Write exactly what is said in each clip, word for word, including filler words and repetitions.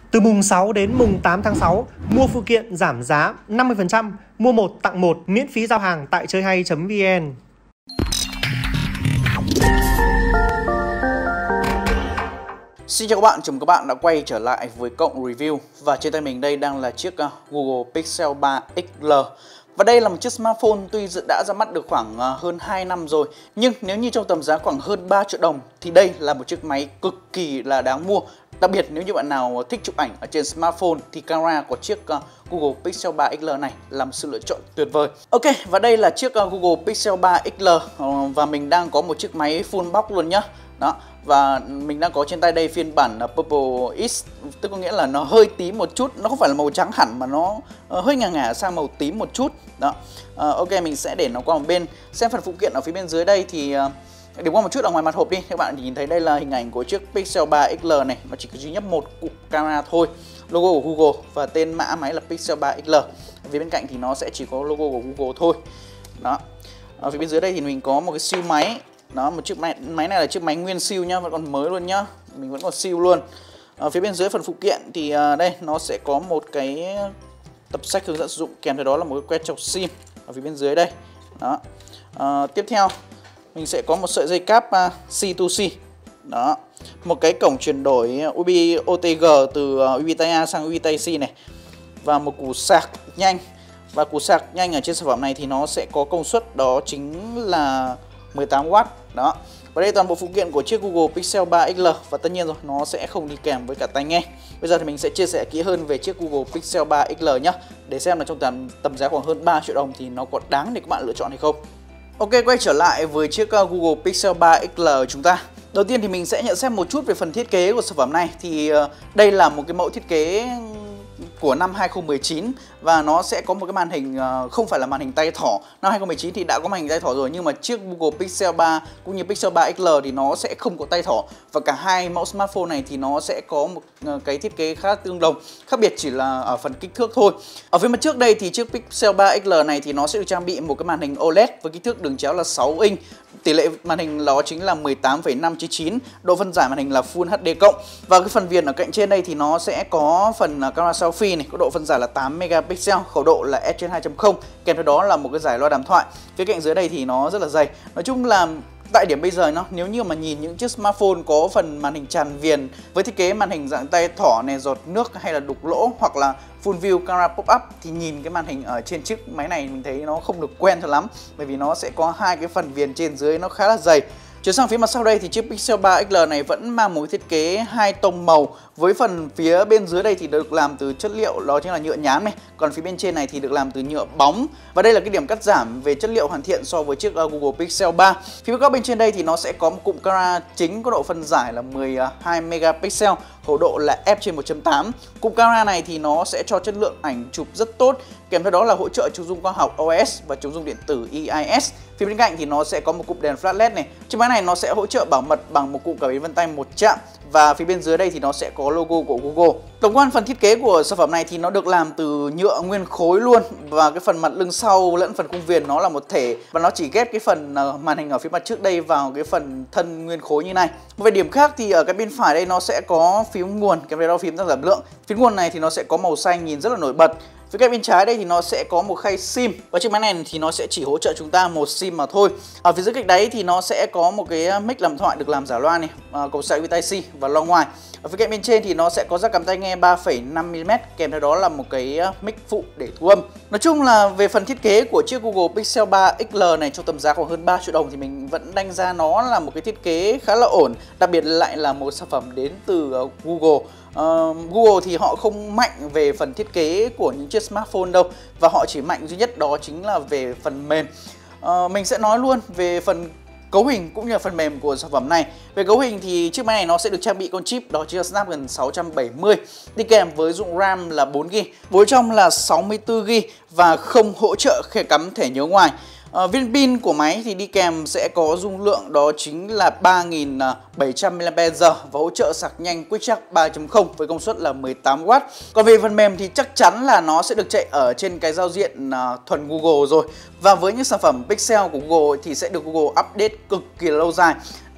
Từ mùng sáu đến mùng tám tháng sáu, mua phụ kiện giảm giá năm mươi phần trăm, mua một tặng một, miễn phí giao hàng tại chơi hay chấm vn. Xin chào các bạn, chào mừng các bạn đã quay trở lại với Cộng Review. Và trên tay mình đây đang là chiếc Google Pixel ba X L. Và đây là một chiếc smartphone tuy đã ra mắt được khoảng hơn hai năm rồi, nhưng nếu như trong tầm giá khoảng hơn ba triệu đồng thì đây là một chiếc máy cực kỳ là đáng mua. Đặc biệt nếu như bạn nào thích chụp ảnh ở trên smartphone thì camera của chiếc Google Pixel ba X L này là một sự lựa chọn tuyệt vời. Ok, và đây là chiếc Google Pixel ba X L và mình đang có một chiếc máy full box luôn nhá. Đó, và mình đang có trên tay đây phiên bản Purple X, tức có nghĩa là nó hơi tím một chút, nó không phải là màu trắng hẳn mà nó hơi ngả ngả sang màu tím một chút. Đó. À, ok, mình sẽ để nó qua một bên. Xem phần phụ kiện ở phía bên dưới đây thì điểm qua một chút ở ngoài mặt hộp đi. Các bạn nhìn thấy đây là hình ảnh của chiếc Pixel ba X L này, nó chỉ có duy nhất một cụm camera thôi, logo của Google và tên mã máy là Pixel ba X L. Ở phía bên cạnh thì nó sẽ chỉ có logo của Google thôi. Đó. Ở phía bên dưới đây thì mình có một cái siêu máy. Đó, một chiếc máy, máy này là chiếc máy nguyên siêu nhá, vẫn còn mới luôn nhá. Mình vẫn còn siêu luôn. Ở phía bên dưới phần phụ kiện thì uh, đây nó sẽ có một cái tập sách hướng dẫn sử dụng, kèm theo đó là một cái que chọc sim ở phía bên dưới đây. Đó. Uh, tiếp theo mình sẽ có một sợi dây cáp uh, C to C. Đó. Một cái cổng chuyển đổi u ét bê o tê giê từ uh, u ét bê Type A sang u ét bê Type C này. Và một củ sạc nhanh. Và củ sạc nhanh ở trên sản phẩm này thì nó sẽ có công suất đó chính là mười tám oát. Đó. Và đây toàn bộ phụ kiện của chiếc Google Pixel ba X L. Và tất nhiên rồi, nó sẽ không đi kèm với cả tai nghe. Bây giờ thì mình sẽ chia sẻ kỹ hơn về chiếc Google Pixel ba X L nhé, để xem là trong tầm, tầm giá khoảng hơn ba triệu đồng thì nó có đáng để các bạn lựa chọn hay không. Ok, quay trở lại với chiếc Google Pixel ba X L của chúng ta. Đầu tiên thì mình sẽ nhận xét một chút về phần thiết kế của sản phẩm này. Thì uh, đây là một cái mẫu thiết kế của năm hai không một chín và nó sẽ có một cái màn hình uh, không phải là màn hình tay thỏ. Năm hai không một chín thì đã có màn hình tay thỏ rồi, nhưng mà chiếc Google Pixel ba cũng như Pixel ba X L thì nó sẽ không có tay thỏ. Và cả hai mẫu smartphone này thì nó sẽ có một uh, cái thiết kế khá tương đồng, khác biệt chỉ là ở phần kích thước thôi. Ở phía mặt trước đây thì chiếc Pixel ba X L này thì nó sẽ được trang bị một cái màn hình ô lét với kích thước đường chéo là sáu inch. Tỷ lệ màn hình đó chính là mười tám phẩy năm chia chín, độ phân giải màn hình là Full hát đê cộng. Và cái phần viền ở cạnh trên đây thì nó sẽ có phần camera selfie này, có độ phân giải là tám megapixel, khẩu độ là S trên hai chấm không, kèm theo đó là một cái giải loa đàm thoại. Phía cạnh dưới đây thì nó rất là dày. Nói chung là tại điểm bây giờ nó nếu như mà nhìn những chiếc smartphone có phần màn hình tràn viền với thiết kế màn hình dạng tay thỏ này, giọt nước hay là đục lỗ hoặc là full view camera pop-up thì nhìn cái màn hình ở trên chiếc máy này mình thấy nó không được quen cho lắm, bởi vì nó sẽ có hai cái phần viền trên dưới nó khá là dày. Chuyển sang phía mặt sau đây thì chiếc Pixel ba X L này vẫn mang một thiết kế hai tông màu, với phần phía bên dưới đây thì được làm từ chất liệu đó chính là nhựa nhám này, còn phía bên trên này thì được làm từ nhựa bóng. Và đây là cái điểm cắt giảm về chất liệu hoàn thiện so với chiếc Google Pixel ba. Phía góc bên trên đây thì nó sẽ có một cụm camera chính có độ phân giải là mười hai megapixel, khẩu độ là F trên một chấm tám. Cụm camera này thì nó sẽ cho chất lượng ảnh chụp rất tốt, kèm theo đó là hỗ trợ chống rung quang học O S và chống rung điện tử E I S. Phía bên cạnh thì nó sẽ có một cụm đèn flash led này. Chiếc máy này nó sẽ hỗ trợ bảo mật bằng một cụm cảm biến vân tay một chạm. Và phía bên dưới đây thì nó sẽ có logo của Google. Tổng quan phần thiết kế của sản phẩm này thì nó được làm từ nhựa nguyên khối luôn. Và cái phần mặt lưng sau lẫn phần khung viền nó là một thể. Và nó chỉ ghép cái phần màn hình ở phía mặt trước đây vào cái phần thân nguyên khối như này. Về điểm khác thì ở cái bên phải đây nó sẽ có phím nguồn, kèm theo đó phím tăng giảm lượng. Phím nguồn này thì nó sẽ có màu xanh nhìn rất là nổi bật. Phía cạnh bên trái đây thì nó sẽ có một khay sim. Và chiếc máy này thì nó sẽ chỉ hỗ trợ chúng ta một sim mà thôi. Ở phía dưới cạnh đáy thì nó sẽ có một cái mic làm thoại được làm giả loa này, cổng sạc u ét bê Type C và loa ngoài. Ở phía cạnh bên trên thì nó sẽ có jack cắm tai nghe ba phẩy năm mi li mét, kèm theo đó là một cái mic phụ để thu âm. Nói chung là về phần thiết kế của chiếc Google Pixel ba X L này trong tầm giá khoảng hơn ba triệu đồng thì mình vẫn đánh giá nó là một cái thiết kế khá là ổn. Đặc biệt lại là một sản phẩm đến từ Google. Uh, Google thì họ không mạnh về phần thiết kế của những chiếc smartphone đâu, và họ chỉ mạnh duy nhất đó chính là về phần mềm. Uh, mình sẽ nói luôn về phần cấu hình cũng như là phần mềm của sản phẩm này. Về cấu hình thì chiếc máy này nó sẽ được trang bị con chip đó chính là Snapdragon sáu trăm bảy mươi, đi kèm với dụng RAM là bốn gi ga bai, với trong là sáu mươi tư gi ga bai và không hỗ trợ khe cắm thẻ nhớ ngoài. À, viên pin của máy thì đi kèm sẽ có dung lượng đó chính là ba nghìn bảy trăm mi li am pe giờ và hỗ trợ sạc nhanh Quick Charge ba chấm không với công suất là mười tám oát. Còn về phần mềm thì chắc chắn là nó sẽ được chạy ở trên cái giao diện uh, thuần Google rồi. Và với những sản phẩm Pixel của Google thì sẽ được Google update cực kỳ lâu dài.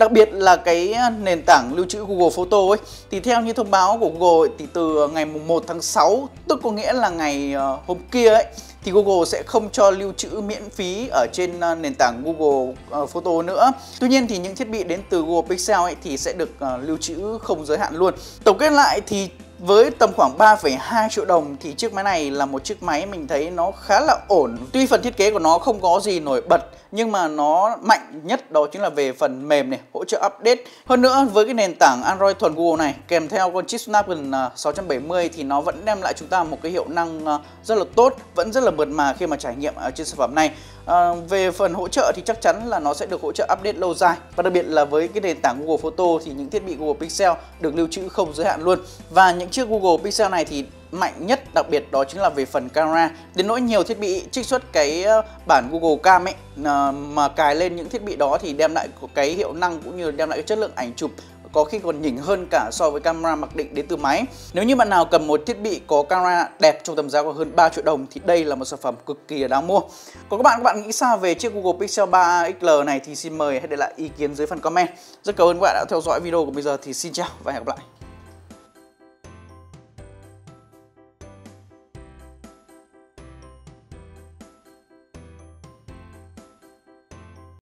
Đặc biệt là cái nền tảng lưu trữ Google Photo ấy, thì theo như thông báo của Google ấy, thì từ ngày mùng một tháng sáu, tức có nghĩa là ngày uh, hôm kia ấy, thì Google sẽ không cho lưu trữ miễn phí ở trên uh, nền tảng Google uh, Photo nữa. Tuy nhiên thì những thiết bị đến từ Google Pixel ấy thì sẽ được uh, lưu trữ không giới hạn luôn. Tổng kết lại thì với tầm khoảng ba phẩy hai triệu đồng thì chiếc máy này là một chiếc máy mình thấy nó khá là ổn. Tuy phần thiết kế của nó không có gì nổi bật, nhưng mà nó mạnh nhất đó chính là về phần mềm này, hỗ trợ update. Hơn nữa với cái nền tảng Android thuần Google này kèm theo con chip Snapdragon sáu trăm bảy mươi thì nó vẫn đem lại chúng ta một cái hiệu năng rất là tốt, vẫn rất là mượt mà khi mà trải nghiệm ở trên sản phẩm này. À, về phần hỗ trợ thì chắc chắn là nó sẽ được hỗ trợ update lâu dài, và đặc biệt là với cái nền tảng Google Photo thì những thiết bị Google Pixel được lưu trữ không giới hạn luôn. Và những chiếc Google Pixel này thì mạnh nhất đặc biệt đó chính là về phần camera. Đến nỗi nhiều thiết bị trích xuất cái bản Google Cam ấy mà cài lên những thiết bị đó thì đem lại cái hiệu năng cũng như đem lại cái chất lượng ảnh chụp có khi còn nhỉnh hơn cả so với camera mặc định đến từ máy. Nếu như bạn nào cầm một thiết bị có camera đẹp trong tầm giá của hơn ba triệu đồng thì đây là một sản phẩm cực kỳ đáng mua. Còn các bạn, các bạn nghĩ sao về chiếc Google Pixel ba X L này thì xin mời hãy để lại ý kiến dưới phần comment. Rất cảm ơn các bạn đã theo dõi video của bây giờ, thì xin chào và hẹn gặp lại.